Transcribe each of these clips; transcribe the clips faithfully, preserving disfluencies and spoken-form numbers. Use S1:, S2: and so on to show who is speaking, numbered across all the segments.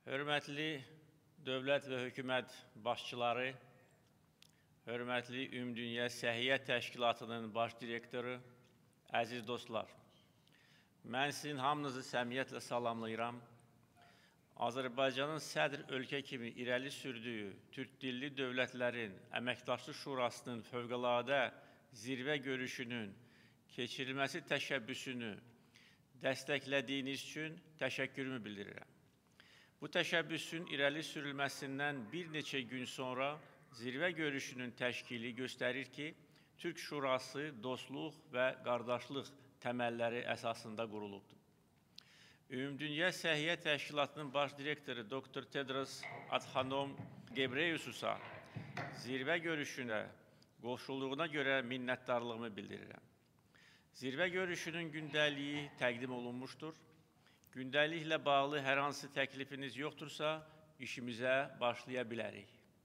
S1: Hörmətli dövlət və hökumət başçıları, hörmətli Ümumdünya Səhiyyə Təşkilatının baş direktoru, əziz dostlar, mən sizin hamınızı səmiyyətlə salamlayıram. Azərbaycanın sədr ölkə kimi irəli sürdüyü Türk dilli dövlətlərin Əməkdaşlıq Şurasının fövqəladə zirvə görüşünün keçirilməsi təşəbbüsünü dəstəklədiyiniz üçün təşəkkürümü bildirirəm. Bu təşəbbüsün irəli sürülməsindən bir neçə gün sonra zirvə görüşünün təşkili göstərir ki, Türk Şurası dostluq və qardaşlıq təməlləri əsasında qurulubdur. Ümumdünya Səhiyyə Təşkilatının baş direktoru doktor Tedros Adhanom Ghebreyesusa zirvə görüşünə qoşulduğuna görə minnətdarlığımı bildirirəm. Zirvə görüşünün gündəliyi təqdim olunmuşdur. Gündəliklə bağlı hər hansı təklifiniz yoxdursa, işimizə başlaya bilərik.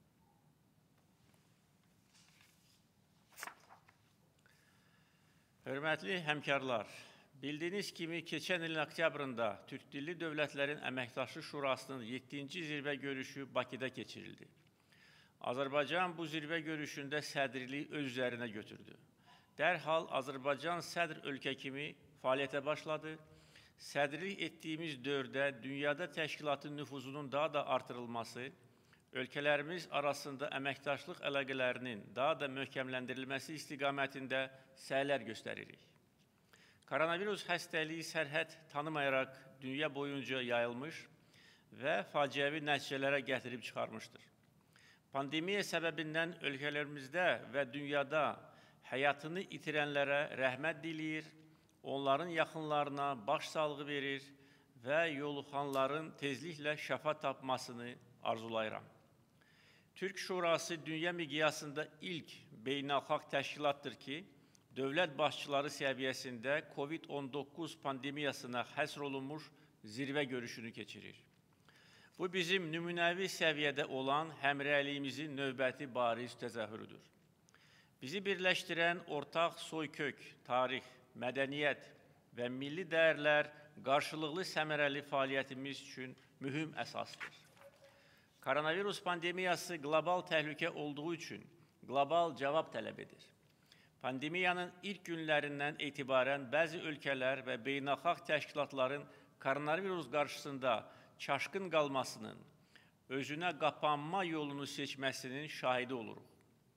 S1: Hörmətli həmkarlar, bildiyiniz kimi, keçən ilin oktyabrında Türk dilli dövlətlərin Əməkdaşlıq Şurasının yeddinci zirvə görüşü Bakıda keçirildi. Azərbaycan bu zirvə görüşündə sədrliyi öz üzərinə götürdü. Dərhal Azərbaycan sədr ölkə kimi fəaliyyətə başladı. Sədrlik etdiyimiz dövrdə dünyada təşkilatın nüfuzunun daha da artırılması, ölkələrimiz arasında əməkdaşlıq əlaqələrinin daha da möhkəmləndirilməsi istiqamətində səylər göstəririk. Koronavirus xəstəliyi sərhəd tanımayaraq dünya boyunca yayılmış və faciəvi nəticələrə gətirib çıxarmışdır. Pandemiya səbəbindən ölkələrimizdə və dünyada həyatını itirənlərə rəhmət diləyir, onların yaxınlarına baş sağlığı verir və yoluxanların tezliklə şəfa tapmasını arzulayıram. Türk Şurası dünya miqyasında ilk beynəlxalq təşkilatdır ki, dövlət başçıları səviyyəsində COVID on doqquz pandemiyasına həsr olunmuş zirvə görüşünü keçirir. Bu bizim nümunəvi səviyyədə olan həmrəyliyimizin növbəti bariz təzahürüdür. Bizi birləşdirən ortaq soykök, tarix, mədəniyyət və milli dəyərlər qarşılıqlı səmərəli fəaliyyətimiz üçün mühüm əsasdır. Koronavirus pandemiyası qlobal təhlükə olduğu üçün qlobal cavab tələb edir. Pandemiyanın ilk günlərindən etibarən bəzi ölkələr və beynəlxalq təşkilatların koronavirus qarşısında çaşqın qalmasının, özünə qapanma yolunu seçməsinin şahidi oluruq.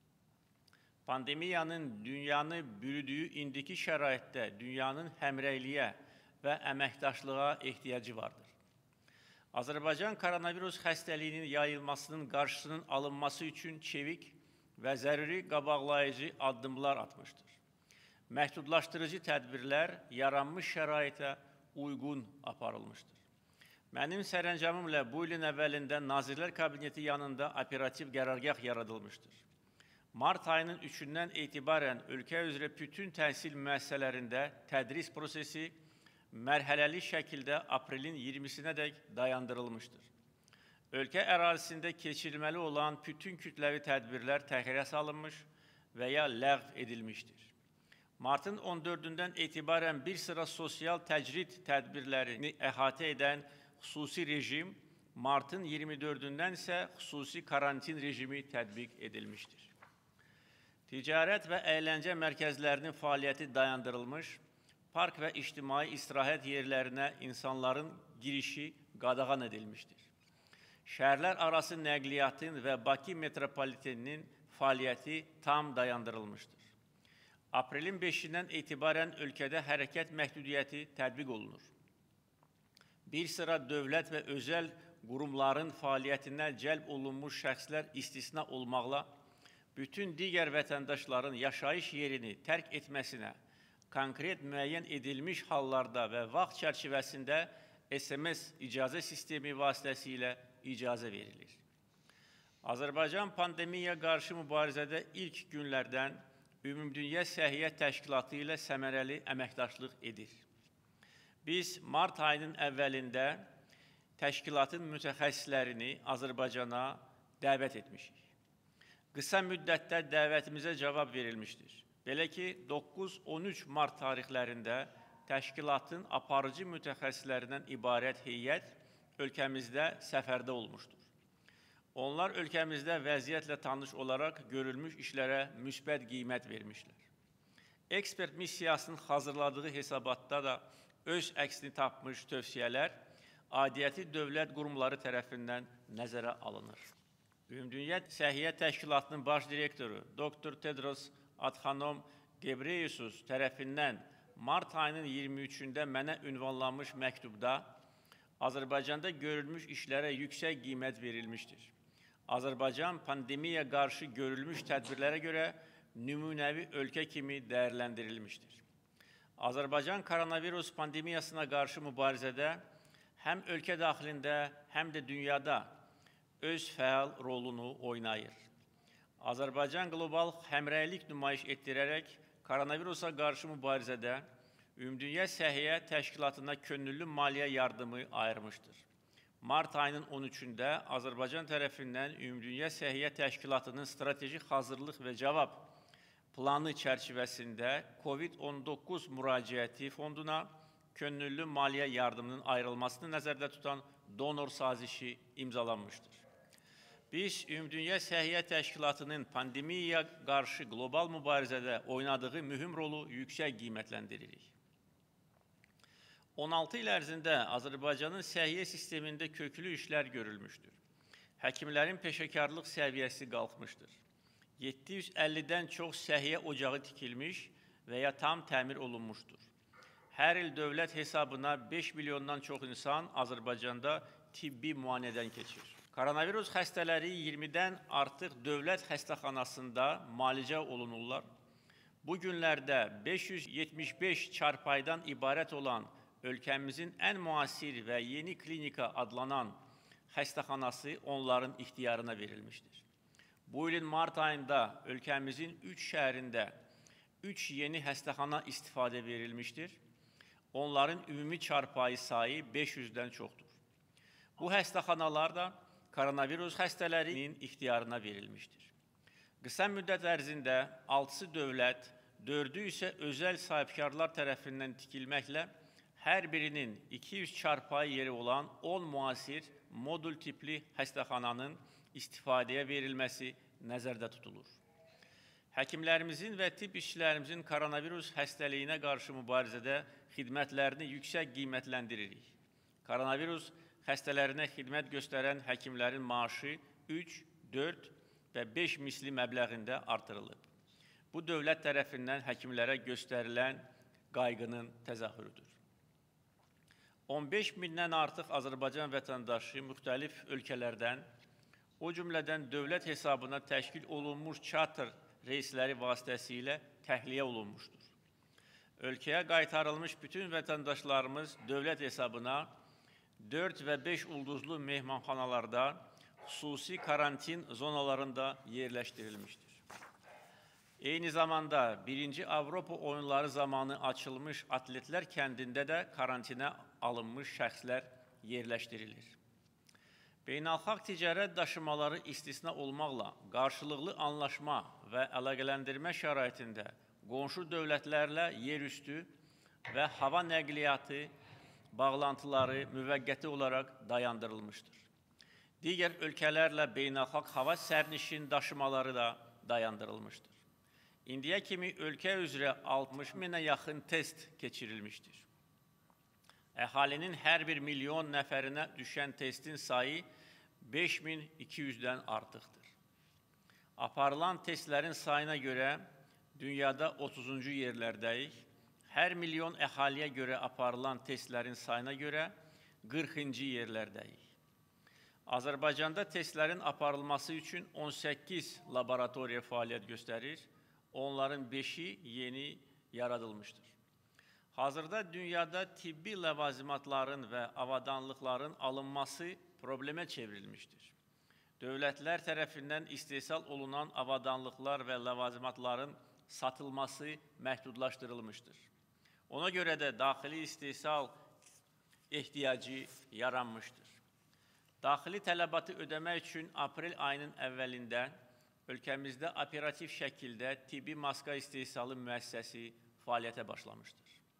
S1: Pandemiyanın dünyanı bürüdüyü indiki şəraitdə dünyanın həmrəyliyə və əməkdaşlığa ehtiyacı vardır. Azərbaycan koronavirus xəstəliyinin yayılmasının qarşısının alınması üçün çevik və zəruri qabaqlayıcı addımlar atmışdır. Məhdudlaşdırıcı tədbirlər yaranmış şəraitə uyğun aparılmışdır. Mənim sərəncamımla bu ilin əvvəlində Nazirlər Kabineti yanında operativ qərargah yaradılmışdır. Mart ayının üçündən etibarən ölkə üzrə bütün təhsil müəssisələrində tədris prosesi mərhələli şəkildə aprelin iyirmisinədək dayandırılmışdır. Ölkə ərazisində keçirilməli olan bütün kütləvi tədbirlər təxirə salınmış və ya ləğv edilmişdir. Martın on dördündən etibarən bir sıra sosial təcrid tədbirlərini əhatə edən xüsusi rejim, Martın iyirmi dördündən isə xüsusi karantin rejimi tətbiq edilmişdir. Ticarət və əyləncə mərkəzlərinin fəaliyyəti dayandırılmış, park və ictimai istirahət yerlərinə insanların girişi qadağan edilmişdir. Şəhərlər arası nəqliyyatın və Bakı metropoliteninin fəaliyyəti tam dayandırılmışdır. Aprelin beşindən etibarən ölkədə hərəkət məhdudiyyəti tətbiq olunur. Bir sıra dövlət və özəl qurumların fəaliyyətindən cəlb olunmuş şəxslər istisna olmaqla, bütün digər vətəndaşların yaşayış yerini tərk etməsinə konkret müəyyən edilmiş hallarda və vaxt çərçivəsində S M S icazə sistemi vasitəsilə icazə verilir. Azərbaycan pandemiya qarşı mübarizədə ilk günlərdən Ümumdünya Səhiyyə Təşkilatı ilə səmərəli əməkdaşlıq edir. Biz mart ayının əvvəlində təşkilatın mütəxəssislərini Azərbaycana dəvət etmişik. Qısa müddətdə dəvətimizə cavab verilmişdir. Belə ki, doqquz on üç mart tarixlərində təşkilatın aparıcı mütəxəssislərindən ibarət heyət ölkəmizdə səfərdə olmuşdur. Onlar ölkəmizdə vəziyyətlə tanış olaraq görülmüş işlərə müsbət qiymət vermişlər. Ekspert missiyasının hazırladığı hesabatda da öz əksini tapmış tövsiyələr aidiyyəti dövlət qurumları tərəfindən nəzərə alınır. Ümumdünya Səhiyyə Təşkilatının baş direktoru doktor Tedros Adhanom Ghebreyesus tərəfindən mart ayının iyirmi üçündə mənə ünvanlanmış məktubda Azərbaycanda görülmüş işlərə yüksək qiymət verilmişdir. Azərbaycan pandemiyaya qarşı görülmüş tədbirlərə görə nümunəvi ölkə kimi dəyərləndirilmişdir. Azərbaycan koronavirus pandemiyasına qarşı mübarizədə həm ölkə daxilində, həm də dünyada öz fəal rolunu oynayır. Azərbaycan qlobal həmrəylik nümayiş etdirərək koronavirusa qarşı mübarizədə Ümumdünya Səhiyyə Təşkilatına könüllü maliyyə yardımı ayırmışdır. Mart ayının on üçündə Azərbaycan tərəfindən Ümumdünya Səhiyyə Təşkilatının strateji hazırlıq və cavab planı çərçivəsində COVID on doqquz müraciəti fonduna könüllü maliyyə yardımının ayrılmasını nəzərdə tutan donor sazişi imzalanmışdır. Biz Ümumdünya Səhiyyə Təşkilatının pandemiyaya qarşı qlobal mübarizədə oynadığı mühüm rolu yüksək qiymətləndiririk. on altı il ərzində Azərbaycanın səhiyyə sistemində köklü işlər görülmüşdür. Həkimlərin peşəkarlıq səviyyəsi qalxmışdır. yeddi yüz əllidən çox səhiyyə ocağı tikilmiş və ya tam təmir olunmuşdur. Hər il dövlət hesabına beş milyondan çox insan Azərbaycanda tibbi müayinədən keçir. Koronavirus xəstələri iyirmidən artıq dövlət xəstəxanasında müalicə olunurlar. Bu günlərdə beş yüz yetmiş beş çarpaydan ibarət olan ölkəmizin ən müasir və yeni klinika adlanan xəstəxanası onların ixtiyarına verilmişdir. Bu ilin mart ayında ölkəmizin üç şəhərində üç yeni xəstəxana istifadə verilmişdir. Onların ümumi çarpayı sayı beş yüzdən çoxdur. Bu xəstəxanalar da koronavirus xəstələrinin ixtiyarına verilmişdir. Qısa müddət ərzində altısı dövlət, dördü isə özəl sahibkarlar tərəfindən tikilməklə hər birinin iki yüz çarpayı yeri olan on müasir modul tipli xəstəxananın istifadəyə verilməsi nəzərdə tutulur. Həkimlərimizin və tibb işçilərimizin koronavirus xəstəliyinə qarşı mübarizədə xidmətlərini yüksək qiymətləndiririk. Koronavirus xəstələrinə xidmət göstərən həkimlərin maaşı üç, dörd və beş misli məbləğində artırılıb. Bu, dövlət tərəfindən həkimlərə göstərilən qayğının təzahürüdür. on beş mindən artıq Azərbaycan vətəndaşı müxtəlif ölkələrdən, o cümlədən dövlət hesabına təşkil olunmuş çarter reysləri vasitəsilə təxliyə olunmuşdur. Ölkəyə qaytarılmış bütün vətəndaşlarımız dövlət hesabına dörd və beş ulduzlu mehmanxanalarda, xüsusi karantin zonalarında yerləşdirilmişdir. Eyni zamanda birinci Avropa oyunları zamanı açılmış atletlər kəndində də karantinə alınmış şəxslər yerləşdirilir. Beynəlxalq ticarət daşımaları istisna olmaqla qarşılıqlı anlaşma və əlaqələndirmə şəraitində qonşu dövlətlərlə yerüstü və hava nəqliyyatı bağlantıları müvəqqəti olaraq dayandırılmışdır. Digər ölkələrlə beynəlxalq hava sərnişin daşımaları da dayandırılmışdır. İndiyə kimi ölkə üzrə altmış minə yaxın test keçirilmişdir. Əhalinin hər bir milyon nəfərinə düşən testin sayı beş min iki yüzdən artıqdır. Aparılan testlərin sayına görə dünyada otuzuncu yerlərdəyik. Hər milyon əhaliyə görə aparılan testlərin sayına görə qırxıncı yerlərdəyik. Azərbaycanda testlərin aparılması üçün on səkkiz laboratoriya fəaliyyət göstərir. Onların beşi yeni yaradılmışdır. Hazırda dünyada tibbi ləvazimatların və avadanlıqların alınması problemə çevrilmişdir. Dövlətlər tərəfindən istehsal olunan avadanlıqlar və ləvazimatların satılması məhdudlaşdırılmışdır. Ona görə də daxili istehsal ehtiyacı yaranmışdır. Daxili tələbatı ödəmək üçün aprel ayının əvvəlində ölkəmizdə operativ şəkildə tibbi maska istehsalı müəssisəsi fəaliyyətə başlamışdır.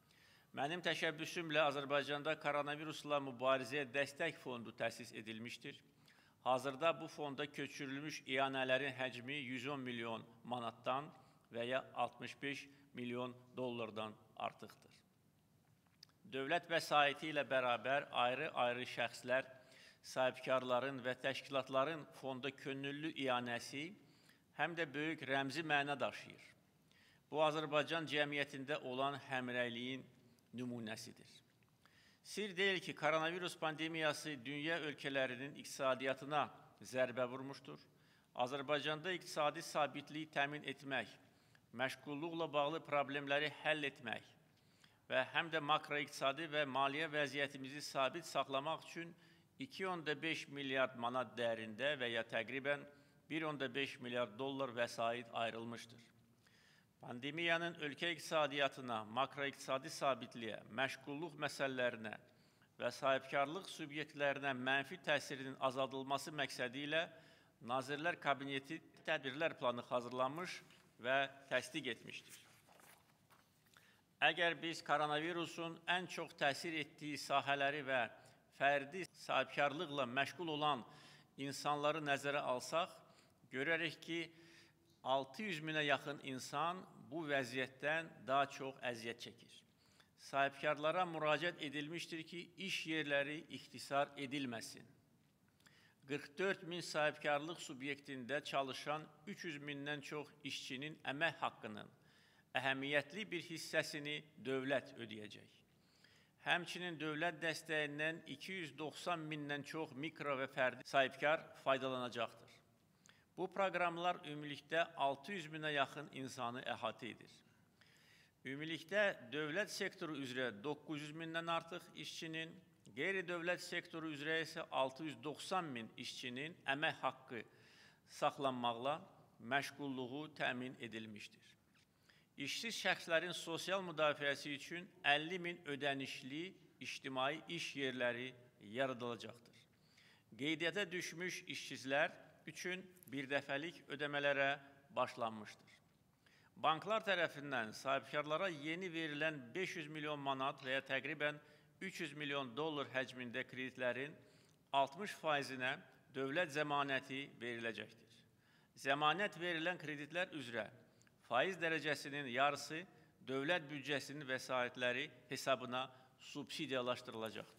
S1: Mənim təşəbbüsümlə Azərbaycanda koronavirusla mübarizəyə dəstək fondu təsis edilmişdir. Hazırda bu fonda köçürülmüş iyanələrin həcmi yüz on milyon manatdan və ya altmış beş milyon dollardan artıqdır. Dövlət vəsaiti ilə bərabər ayrı-ayrı şəxslər, sahibkarların və təşkilatların fonda könüllü iyanəsi həm də böyük rəmzi məna daşıyır. Bu, Azərbaycan cəmiyyətində olan həmrəyliyin nümunəsidir. Sir deyil ki, koronavirus pandemiyası dünya ölkələrinin iqtisadiyyatına zərbə vurmuşdur. Azərbaycanda iqtisadi sabitliyi təmin etmək, məşğulluqla bağlı problemləri həll etmək və həm də makroiqtisadi və maliyyə vəziyyətimizi sabit saxlamaq üçün iki nöqtə beş milyard manat dəyərində və ya təqribən bir nöqtə beş milyard dollar vəsait ayrılmışdır. Pandemiyanın ölkə iqtisadiyyatına, makroiqtisadi sabitliyə, məşğulluq məsələlərinə və sahibkarlıq subyektlərinə mənfi təsirinin azaldılması məqsədi ilə Nazirlər Kabineti tədbirlər planı hazırlanmış və təsdiq etmişdir. Əgər biz koronavirusun ən çox təsir etdiyi sahələri və fərdi sahibkarlıqla məşğul olan insanları nəzərə alsaq, görərək ki, altı yüz minə yaxın insan bu vəziyyətdən daha çox əziyyət çəkir. Sahibkarlara müraciət edilmişdir ki, iş yerləri ixtisar edilməsin. qırx dörd min sahibkarlıq subyektində çalışan üç yüz mindən çox işçinin əmək haqqının əhəmiyyətli bir hissəsini dövlət ödəyəcək. Həmçinin dövlət dəstəyindən iki yüz doxsan mindən çox mikro və fərdi sahibkar faydalanacaqdır. Bu proqramlar ümumilikdə altı yüz minə yaxın insanı əhatə edir. Ümumilikdə dövlət sektoru üzrə doqquz yüz mindən artıq işçinin, qeyri-dövlət sektoru üzrə isə altı yüz doxsan min işçinin əmək haqqı saxlanmaqla məşğulluğu təmin edilmişdir. İşsiz şəxslərin sosial müdafiəsi üçün əlli min ödənişli ictimai iş yerləri yaradılacaqdır. Qeydiyyata düşmüş işsizlər üçün birdəfəlik ödəmələrə başlanmışdır. Banklar tərəfindən sahibkarlara yeni verilən beş yüz milyon manat və ya təqribən üç yüz milyon dollar həcmində kreditlərin altmış faizinə dövlət zəmanəti veriləcəkdir. Zəmanət verilən kreditlər üzrə faiz dərəcəsinin yarısı dövlət büdcəsinin vəsaitləri hesabına subsidiyalaşdırılacaqdır.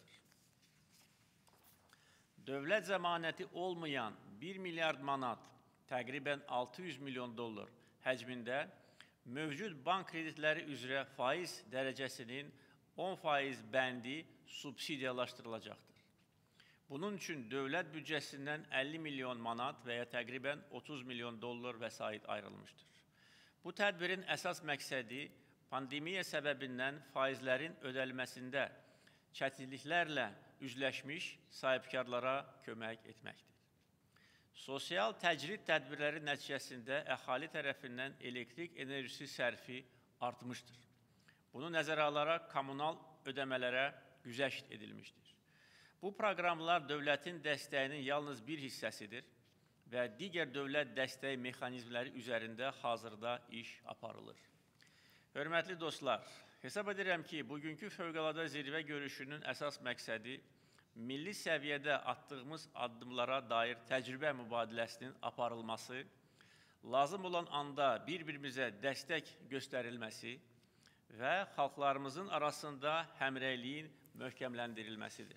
S1: Dövlət zəmanəti olmayan bir milyard manat, təqribən altı yüz milyon dollar həcmində mövcud bank kreditləri üzrə faiz dərəcəsinin on faiz bəndi subsidiyalaşdırılacaqdır. Bunun üçün dövlət büdcəsindən əlli milyon manat və ya təqribən otuz milyon dollar vəsait ayrılmışdır. Bu tədbirin əsas məqsədi pandemiya səbəbindən faizlərin ödəlməsində çətinliklərlə üzləşmiş sahibkarlara kömək etməkdir. Sosial təcrid tədbirləri nəticəsində əhali tərəfindən elektrik enerjisi sərfi artmışdır. Bunu nəzərə alaraq kommunal ödəmələrə güzəşt edilmişdir. Bu proqramlar dövlətin dəstəyinin yalnız bir hissəsidir və digər dövlət dəstəyi mexanizmləri üzərində hazırda iş aparılır. Hörmətli dostlar, hesab edirəm ki, bugünkü fövqəladə zirvə görüşünün əsas məqsədi milli səviyyədə atdığımız addımlara dair təcrübə mübadiləsinin aparılması, lazım olan anda bir-birimizə dəstək göstərilməsi və xalqlarımızın arasında həmrəyliyin möhkəmləndirilməsidir.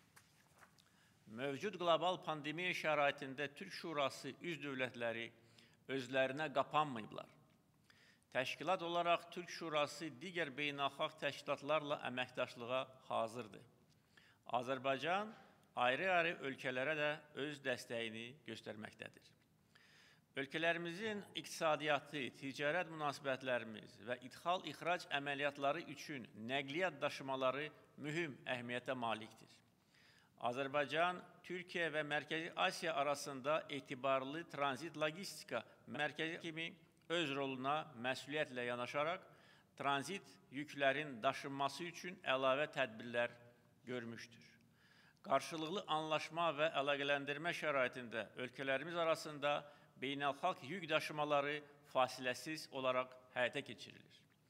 S1: Mövcud qlobal pandemiya şəraitində Türk Şurası üzv dövlətləri özlərinə qapanmayıblar. Təşkilat olaraq Türk Şurası digər beynəlxalq təşkilatlarla əməkdaşlığa hazırdır. Azərbaycan ayrı-ayrı ölkələrə də öz dəstəyini göstərməkdədir. Ölkələrimizin iqtisadiyyatı, ticarət münasibətlərimiz və ithal-ixrac əməliyyatları üçün nəqliyyat daşımaları mühüm əhəmiyyətə malikdir. Azərbaycan, Türkiyə və Mərkəzi Asiya arasında etibarlı tranzit logistika mərkəzi kimi öz roluna məsuliyyətlə yanaşaraq tranzit yüklərin daşınması üçün əlavə tədbirlər görmüşdür. Qarşılıqlı anlaşma və əlaqələndirmə şəraitində ölkələrimiz arasında beynəlxalq yük daşımaları fasiləsiz olaraq həyata keçirilir.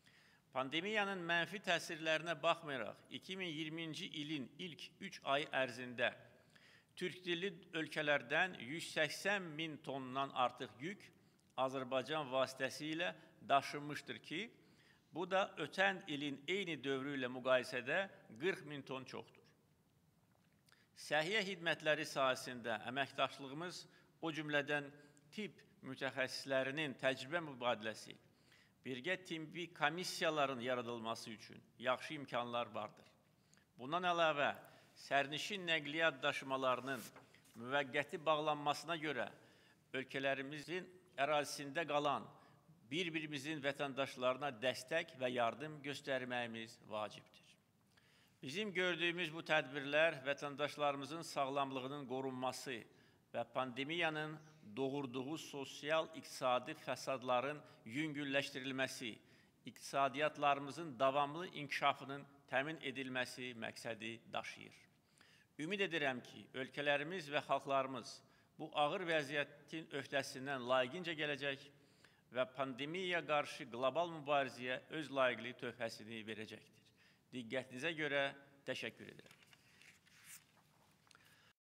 S1: Pandemiyanın mənfi təsirlərinə baxmayaraq, iki min iyirminci ilin ilk üç ay ərzində Türk dilli ölkələrdən yüz səksən min tondan artıq yük Azərbaycan vasitəsilə daşınmışdır ki, bu da ötən ilin eyni dövrü ilə müqayisədə qırx min ton çoxdur. Səhiyyə xidmətləri sahəsində əməkdaşlığımız, o cümlədən tibb mütəxəssislərinin təcrübə mübadiləsi, birgə tibbi komissiyaların yaradılması üçün yaxşı imkanlar vardır. Bundan əlavə, sərnişin nəqliyyat daşımalarının müvəqqəti bağlanmasına görə ölkələrimizin ərazisində qalan bir-birimizin vətəndaşlarına dəstək və yardım göstərməyimiz vacibdir. Bizim gördüyümüz bu tədbirlər vətəndaşlarımızın sağlamlığının qorunması və pandemiyanın doğurduğu sosial-iqtisadi fəsadların yüngülləşdirilməsi, iqtisadiyyatlarımızın davamlı inkişafının təmin edilməsi məqsədi daşıyır. Ümid edirəm ki, ölkələrimiz və xalqlarımız bu ağır vəziyyətin öhdəsindən layiqincə gələcək və pandemiyaya qarşı qlobal mübarizəyə öz layiqli töhfəsini verəcəkdir. Diqqətinizə görə təşəkkür edirəm.